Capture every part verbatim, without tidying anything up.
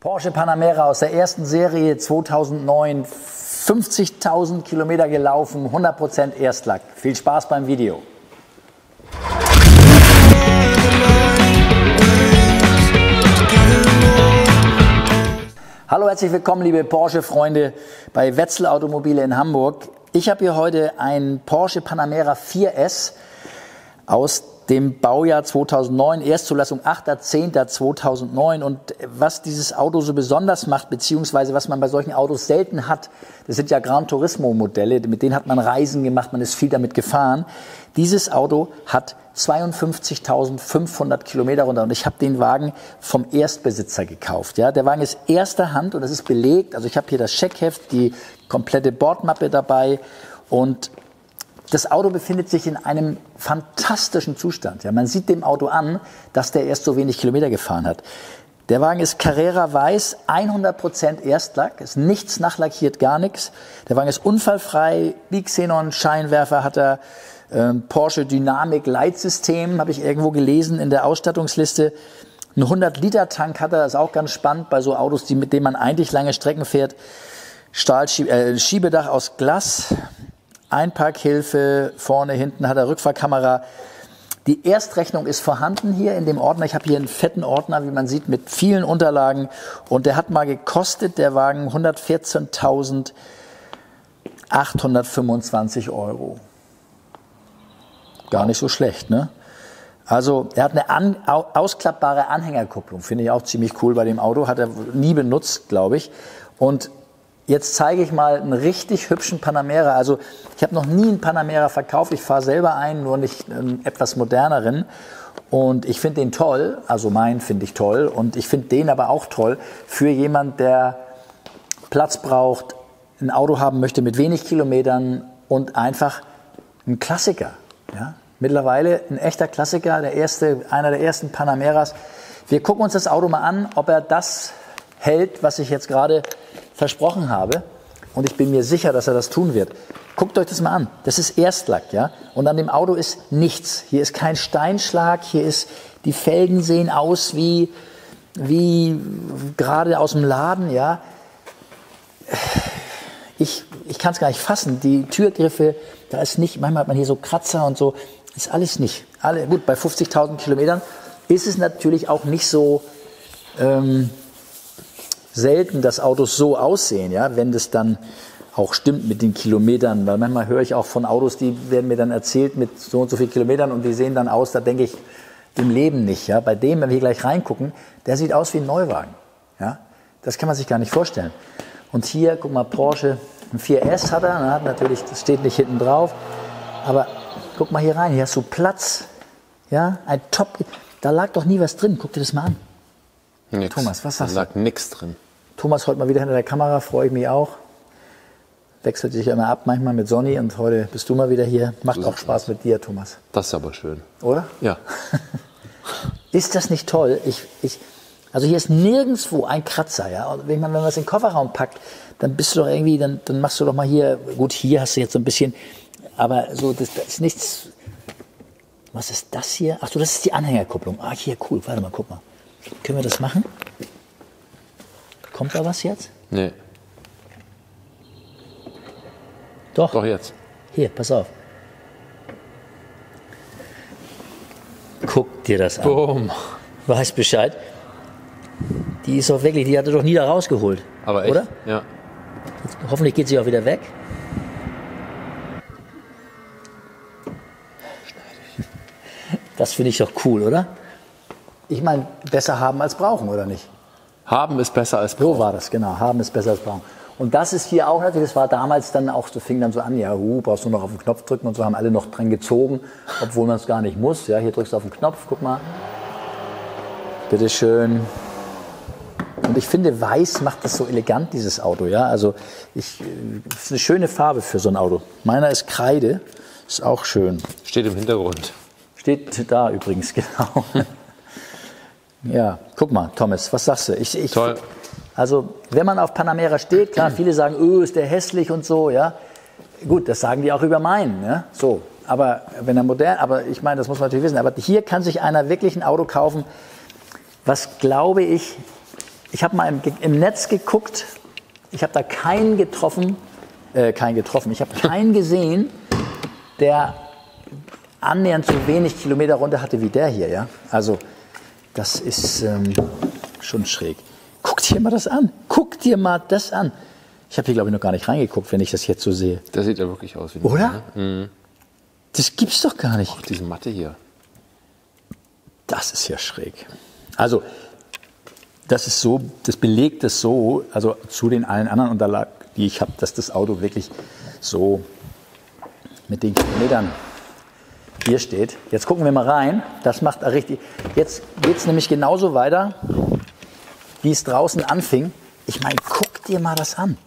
Porsche Panamera aus der ersten Serie zweitausendneun, fünfzigtausend Kilometer gelaufen, hundert Prozent Erstlack. Viel Spaß beim Video. Hallo, herzlich willkommen, liebe Porsche-Freunde bei Wetzel Automobile in Hamburg. Ich habe hier heute ein Porsche Panamera vier S aus dem Baujahr zweitausendneun, Erstzulassung achter zehnter zweitausendneun. Und was dieses Auto so besonders macht, beziehungsweise was man bei solchen Autos selten hat, das sind ja Gran Turismo Modelle, mit denen hat man Reisen gemacht, man ist viel damit gefahren. Dieses Auto hat zweiundfünfzigtausendfünfhundert Kilometer runter und ich habe den Wagen vom Erstbesitzer gekauft. Ja, der Wagen ist erster Hand und das ist belegt. Also ich habe hier das Scheckheft, die komplette Bordmappe dabei und das Auto befindet sich in einem fantastischen Zustand. Ja, man sieht dem Auto an, dass der erst so wenig Kilometer gefahren hat. Der Wagen ist Carrera weiß, hundert Prozent Erstlack, ist nichts nachlackiert, gar nichts. Der Wagen ist unfallfrei, Bixenon Scheinwerfer hat er, ähm, Porsche Dynamic Leitsystem, habe ich irgendwo gelesen in der Ausstattungsliste. Ein hundert Liter Tank hat er, das ist auch ganz spannend bei so Autos, die, mit denen man eigentlich lange Strecken fährt. Stahlschieb äh, Schiebedach aus Glas. Einparkhilfe, vorne, hinten hat er Rückfahrkamera. Die Erstrechnung ist vorhanden hier in dem Ordner. Ich habe hier einen fetten Ordner, wie man sieht, mit vielen Unterlagen. Und der hat mal gekostet, der Wagen, hundertvierzehntausendachthundertfünfundzwanzig Euro. Gar nicht so schlecht, ne? Also er hat eine an, ausklappbare Anhängerkupplung, finde ich auch ziemlich cool bei dem Auto. Hat er nie benutzt, glaube ich. Und jetzt zeige ich mal einen richtig hübschen Panamera. Also ich habe noch nie einen Panamera verkauft. Ich fahre selber einen, nur nicht einen etwas moderneren. Und ich finde den toll. Also meinen finde ich toll. Und ich finde den aber auch toll für jemand, der Platz braucht, ein Auto haben möchte mit wenig Kilometern und einfach ein Klassiker. Ja? Mittlerweile ein echter Klassiker, der erste, einer der ersten Panameras. Wir gucken uns das Auto mal an, ob er das hält, was ich jetzt gerade versprochen habe, und ich bin mir sicher, dass er das tun wird. Guckt euch das mal an. Das ist Erstlack, ja. Und an dem Auto ist nichts. Hier ist kein Steinschlag. Hier ist, die Felgen sehen aus wie, wie gerade aus dem Laden, ja. Ich, ich kann es gar nicht fassen. Die Türgriffe, da ist nicht, manchmal hat man hier so Kratzer und so. Ist alles nicht. Alle, gut, bei fünfzigtausend Kilometern ist es natürlich auch nicht so, ähm, selten, dass Autos so aussehen, ja, wenn das dann auch stimmt mit den Kilometern. Weil manchmal höre ich auch von Autos, die werden mir dann erzählt mit so und so viel Kilometern und die sehen dann aus, da denke ich im Leben nicht. Ja. Bei dem, wenn wir gleich reingucken, der sieht aus wie ein Neuwagen. Ja. Das kann man sich gar nicht vorstellen. Und hier, guck mal, Porsche, ein vier S hat er, na, natürlich, das steht nicht hinten drauf, aber guck mal hier rein, hier hast du Platz, ja, ein Top, da lag doch nie was drin, guck dir das mal an. Nix. Thomas, was sagst du? Da lag nichts drin. Thomas heute mal wieder hinter der Kamera, freue ich mich auch. Wechselt sich ja immer ab, manchmal mit Sonny und heute bist du mal wieder hier. Macht auch Spaß mit dir, Thomas. Das ist aber schön. Oder? Ja. Ist das nicht toll? Ich, ich, also hier ist nirgendwo ein Kratzer. Ja? Und wenn man, wenn man es in den Kofferraum packt, dann bist du doch irgendwie, dann, dann machst du doch mal hier, gut, hier hast du jetzt so ein bisschen, aber so, das, das ist nichts. Was ist das hier? Ach so, das ist die Anhängerkupplung. Ah, hier, cool, warte mal, guck mal. Können wir das machen? Kommt da was jetzt? Nee. Doch. Doch jetzt. Hier, pass auf. Guck dir das an. Boom. Weißt Bescheid. Die ist doch wirklich, die hat er doch nie da rausgeholt. Aber echt? Oder? Ja. Jetzt, hoffentlich geht sie auch wieder weg. Das finde ich doch cool, oder? Ich meine, besser haben als brauchen, oder nicht? Haben ist besser als brauchen. So war das, genau. Haben ist besser als brauchen. Und das ist hier auch natürlich, das war damals dann auch, das fing dann so an, ja, uh, brauchst du noch auf den Knopf drücken und so, haben alle noch dran gezogen, obwohl man es gar nicht muss. Ja, hier drückst du auf den Knopf, guck mal. Bitteschön. Und ich finde, weiß macht das so elegant, dieses Auto, ja. Also, ich, das ist eine schöne Farbe für so ein Auto. Meiner ist Kreide, ist auch schön. Steht im Hintergrund. Steht da übrigens, genau. Ja, guck mal, Thomas, was sagst du? Ich, ich, Toll. Also, wenn man auf Panamera steht, klar, viele sagen, öh, ist der hässlich und so, ja. Gut, das sagen die auch über meinen, ja. So, aber wenn er modern, aber ich meine, das muss man natürlich wissen. Aber hier kann sich einer wirklich ein Auto kaufen, was, glaube ich, ich habe mal im, im Netz geguckt, ich habe da keinen getroffen, äh, keinen getroffen, ich habe keinen gesehen, der annähernd so wenig Kilometer runter hatte wie der hier, ja. Also das ist ähm, schon schräg. Guck dir mal das an, guck dir mal das an. Ich habe hier, glaube ich, noch gar nicht reingeguckt, wenn ich das jetzt so sehe. Das sieht ja wirklich aus wie ein Oder? Ne? Mhm. Das gibt's doch gar nicht. Auch diese Matte hier. Das ist ja schräg. Also, das ist so, das belegt es so, also zu den allen anderen Unterlagen, die ich habe, dass das Auto wirklich so mit den Kilometern hier steht. Jetzt gucken wir mal rein. Das macht richtig. Jetzt geht es nämlich genauso weiter, wie es draußen anfing. Ich meine, guck dir mal das an.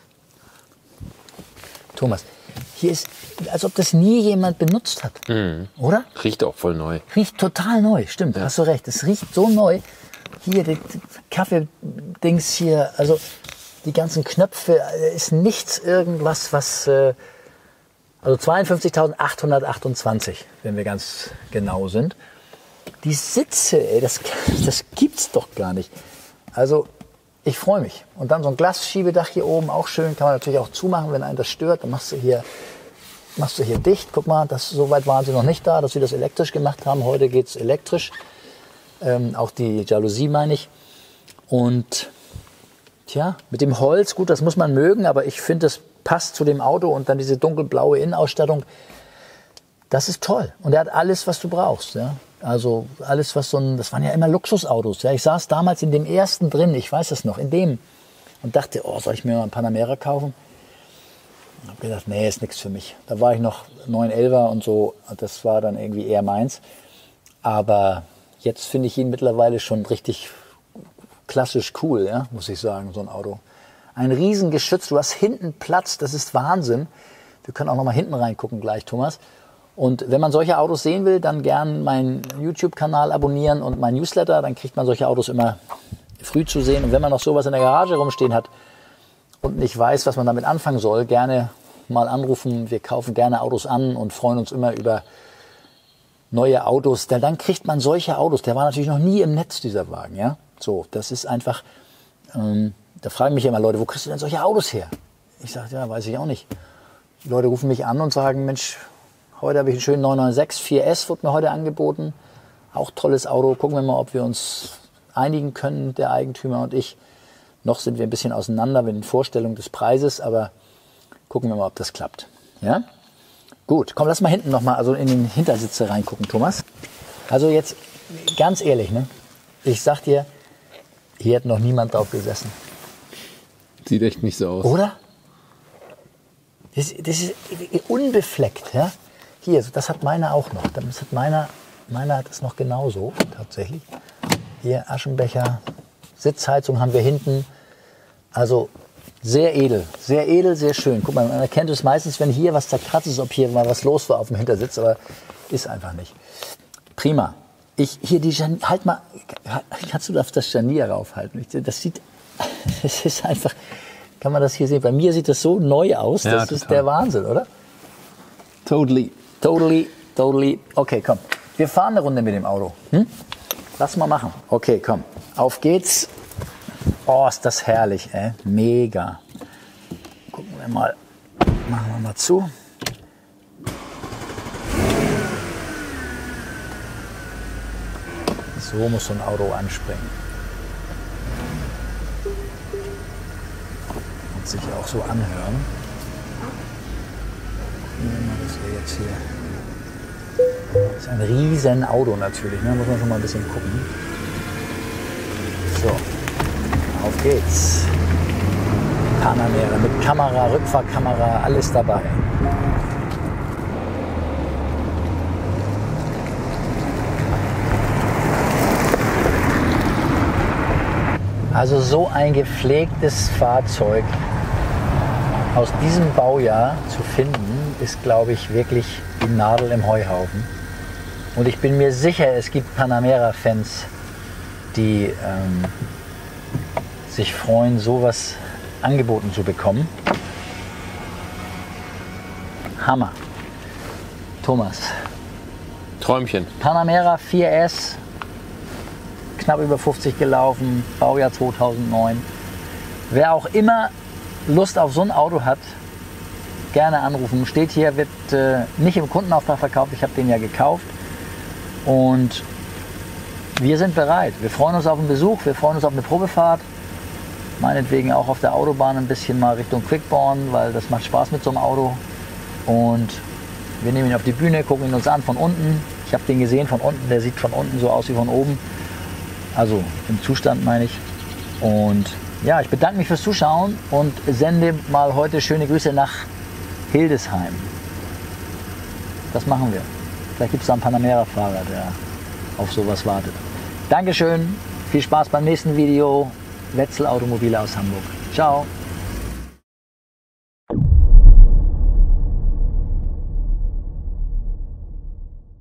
Thomas, hier ist, als ob das nie jemand benutzt hat. Mhm. Oder? Riecht auch voll neu. Riecht total neu, stimmt, ja. Hast du recht. Es riecht so neu. Hier, die, die Kaffee-Dings hier, also die ganzen Knöpfe, ist nichts irgendwas, was... Äh, Also zweiundfünfzigtausendachthundertachtundzwanzig, wenn wir ganz genau sind. Die Sitze, ey, das, das gibt's doch gar nicht. Also, ich freue mich. Und dann so ein Glasschiebedach hier oben, auch schön. Kann man natürlich auch zumachen, wenn einen das stört. Dann machst du hier, machst du hier dicht. Guck mal, das, so weit waren sie noch nicht da, dass sie das elektrisch gemacht haben. Heute geht's elektrisch. Ähm, auch die Jalousie meine ich. Und, tja, mit dem Holz, gut, das muss man mögen, aber ich finde, das passt zu dem Auto und dann diese dunkelblaue Innenausstattung. Das ist toll. Und er hat alles, was du brauchst. Ja? Also alles, was so ein, das waren ja immer Luxusautos. Ja? Ich saß damals in dem ersten drin, ich weiß es noch, in dem und dachte, oh, soll ich mir mal einen Panamera kaufen? Ich habe gedacht, nee, ist nichts für mich. Da war ich noch neun elfer und so, das war dann irgendwie eher meins. Aber jetzt finde ich ihn mittlerweile schon richtig klassisch cool, ja? Muss ich sagen, so ein Auto. Ein Riesengeschütz, du hast hinten Platz, das ist Wahnsinn. Wir können auch noch mal hinten reingucken gleich, Thomas. Und wenn man solche Autos sehen will, dann gern meinen YouTube-Kanal abonnieren und mein Newsletter, dann kriegt man solche Autos immer früh zu sehen. Und wenn man noch sowas in der Garage rumstehen hat und nicht weiß, was man damit anfangen soll, gerne mal anrufen. Wir kaufen gerne Autos an und freuen uns immer über neue Autos. Denn dann kriegt man solche Autos. Der war natürlich noch nie im Netz, dieser Wagen. Ja? So, das ist einfach... Ähm, Da fragen mich immer Leute, wo kriegst du denn solche Autos her? Ich sage, ja, weiß ich auch nicht. Die Leute rufen mich an und sagen, Mensch, heute habe ich einen schönen neun neun sechs vier S, wurde mir heute angeboten. Auch tolles Auto. Gucken wir mal, ob wir uns einigen können, der Eigentümer und ich. Noch sind wir ein bisschen auseinander mit den Vorstellungen des Preises, aber gucken wir mal, ob das klappt. Ja? Gut, komm, lass mal hinten nochmal, also in den Hintersitze reingucken, Thomas. Also jetzt, ganz ehrlich, ne? Ich sag dir, hier hat noch niemand drauf gesessen. Sieht echt nicht so aus. Oder? Das, das ist unbefleckt. Ja? Hier, das hat meiner auch noch. Das hat meiner, meiner hat es noch genauso, tatsächlich. Hier Aschenbecher, Sitzheizung haben wir hinten. Also sehr edel, sehr edel, sehr schön. Guck mal, man erkennt es meistens, wenn hier was zerkratzt ist, ob hier mal was los war auf dem Hintersitz, aber ist einfach nicht. Prima. Ich, hier die Jan, halt mal, kannst du auf das Scharnier raufhalten? Das sieht, das ist einfach, kann man das hier sehen? Bei mir sieht das so neu aus, ja, das total. Ist der Wahnsinn, oder? Totally. Totally, totally. Okay, komm. Wir fahren eine Runde mit dem Auto. Hm? Lass mal machen. Okay, komm. Auf geht's. Oh, ist das herrlich, ey. Mega. Gucken wir mal. Machen wir mal zu. So muss so ein Auto anspringen. Und sich auch so anhören. Nehmen wir das hier jetzt hier. Das ist ein riesen Auto natürlich, ne? Muss man schon mal ein bisschen gucken. So, auf geht's. Panamera mit Kamera, Rückfahrkamera, alles dabei. Also so ein gepflegtes Fahrzeug aus diesem Baujahr zu finden, ist, glaube ich, wirklich die Nadel im Heuhaufen. Und ich bin mir sicher, es gibt Panamera-Fans, die ähm, sich freuen, sowas angeboten zu bekommen. Hammer. Thomas. Träumchen. Panamera vier S. knapp über fünfzig gelaufen, Baujahr zweitausendneun. Wer auch immer Lust auf so ein Auto hat, gerne anrufen. Steht hier, wird äh, nicht im Kundenauftrag verkauft, ich habe den ja gekauft. Und wir sind bereit. Wir freuen uns auf einen Besuch, wir freuen uns auf eine Probefahrt. Meinetwegen auch auf der Autobahn ein bisschen mal Richtung Quickborn, weil das macht Spaß mit so einem Auto. Und wir nehmen ihn auf die Bühne, gucken ihn uns an von unten. Ich habe den gesehen von unten, der sieht von unten so aus wie von oben. Also im Zustand meine ich. Und ja, ich bedanke mich fürs Zuschauen und sende mal heute schöne Grüße nach Hildesheim. Das machen wir. Vielleicht gibt es da einen Panamera-Fahrer, der auf sowas wartet. Dankeschön, viel Spaß beim nächsten Video. Wetzel Automobile aus Hamburg. Ciao.